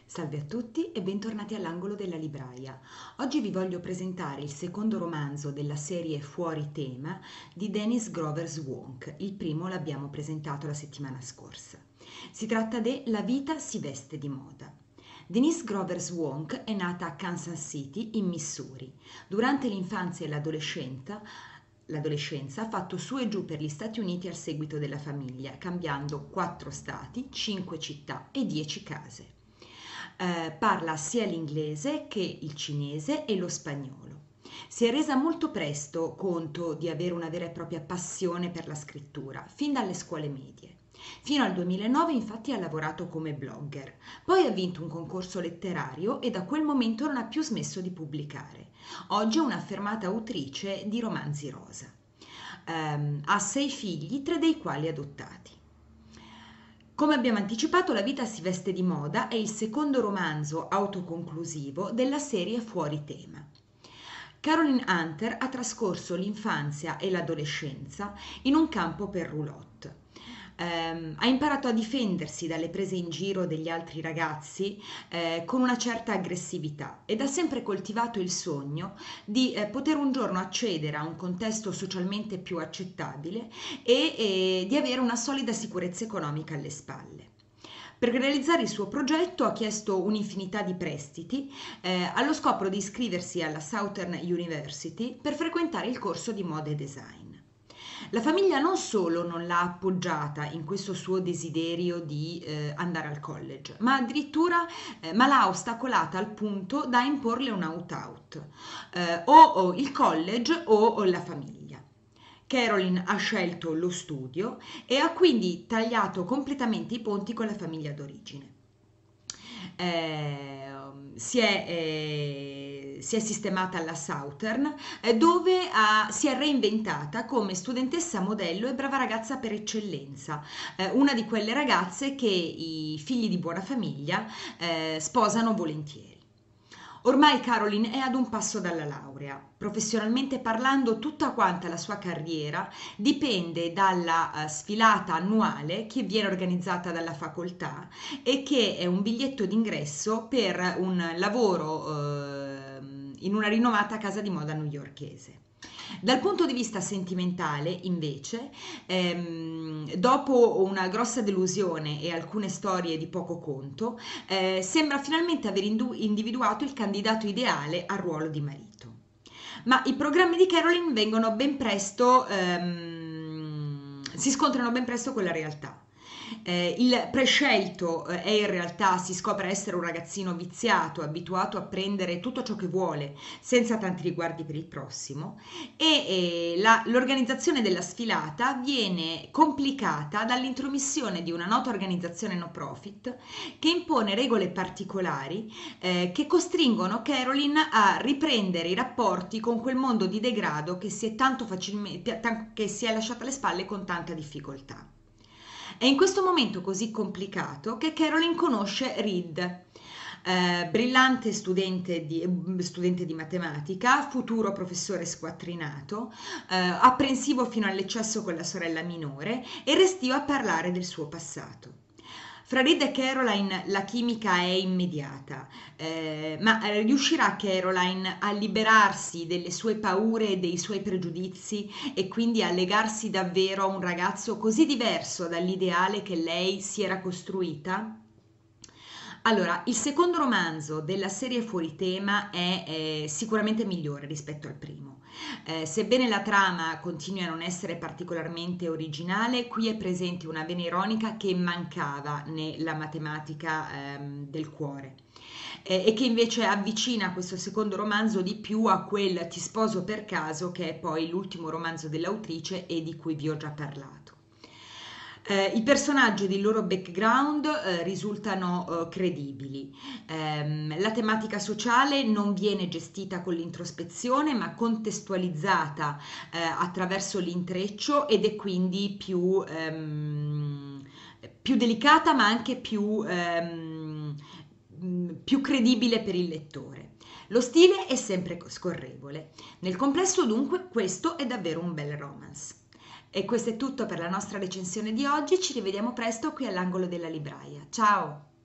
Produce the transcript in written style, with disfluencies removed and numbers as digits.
Salve a tutti e bentornati all'angolo della libraia. Oggi vi voglio presentare il secondo romanzo della serie Fuori tema di Dennis Grover Swank. Il primo l'abbiamo presentato la settimana scorsa. Si tratta di La vita si veste di moda. Denise Grover Swank è nata a Kansas City, in Missouri. Durante l'infanzia e l'adolescenza ha fatto su e giù per gli Stati Uniti al seguito della famiglia, cambiando 4 stati, 5 città e 10 case. Parla sia l'inglese che il cinese e lo spagnolo. Si è resa molto presto conto di avere una vera e propria passione per la scrittura, fin dalle scuole medie. Fino al 2009 infatti ha lavorato come blogger, poi ha vinto un concorso letterario e da quel momento non ha più smesso di pubblicare. Oggi è un'affermata autrice di romanzi rosa. Ha 6 figli, 3 dei quali adottati. Come abbiamo anticipato, La vita si veste di moda è il secondo romanzo autoconclusivo della serie Fuori tema. Caroline Hunter ha trascorso l'infanzia e l'adolescenza in un campo per roulotte. Ha imparato a difendersi dalle prese in giro degli altri ragazzi con una certa aggressività ed ha sempre coltivato il sogno di poter un giorno accedere a un contesto socialmente più accettabile e di avere una solida sicurezza economica alle spalle. Per realizzare il suo progetto ha chiesto un'infinità di prestiti allo scopo di iscriversi alla Southern University per frequentare il corso di moda e design. La famiglia non solo non l'ha appoggiata in questo suo desiderio di andare al college, ma addirittura l'ha ostacolata al punto da imporle un opt-out, o il college o la famiglia. Caroline ha scelto lo studio e ha quindi tagliato completamente i ponti con la famiglia d'origine. Si è sistemata alla Southern dove si è reinventata come studentessa modello e brava ragazza per eccellenza, una di quelle ragazze che i figli di buona famiglia sposano volentieri. Ormai Caroline è ad un passo dalla laurea. Professionalmente parlando, tutta quanta la sua carriera dipende dalla sfilata annuale che viene organizzata dalla facoltà e che è un biglietto d'ingresso per un lavoro in una rinomata casa di moda newyorkese. Dal punto di vista sentimentale, invece, dopo una grossa delusione e alcune storie di poco conto, sembra finalmente aver individuato il candidato ideale al ruolo di marito. Ma i programmi di Caroline vengono ben presto, si scontrano ben presto con la realtà. Il prescelto è in realtà, si scopre essere un ragazzino viziato, abituato a prendere tutto ciò che vuole, senza tanti riguardi per il prossimo, e l'organizzazione della sfilata viene complicata dall'intromissione di una nota organizzazione no profit che impone regole particolari che costringono Caroline a riprendere i rapporti con quel mondo di degrado che si è che si è lasciata alle spalle con tanta difficoltà. È in questo momento così complicato che Caroline conosce Reed, brillante studente di matematica, futuro professore squattrinato, apprensivo fino all'eccesso con la sorella minore e restio a parlare del suo passato. Fra Reed e Caroline la chimica è immediata, ma riuscirà Caroline a liberarsi delle sue paure e dei suoi pregiudizi e quindi a legarsi davvero a un ragazzo così diverso dall'ideale che lei si era costruita? Allora, il secondo romanzo della serie Fuori tema è sicuramente migliore rispetto al primo. Sebbene la trama continui a non essere particolarmente originale, qui è presente una vena ironica che mancava nella matematica del cuore e che invece avvicina questo secondo romanzo di più a quel Ti sposo per caso, che è poi l'ultimo romanzo dell'autrice e di cui vi ho già parlato. I personaggi ed il loro background risultano credibili. La tematica sociale non viene gestita con l'introspezione, ma contestualizzata attraverso l'intreccio ed è quindi più delicata, ma anche più credibile per il lettore. Lo stile è sempre scorrevole. Nel complesso, dunque, questo è davvero un bel romance. E questo è tutto per la nostra recensione di oggi, ci rivediamo presto qui all'angolo della libraia. Ciao!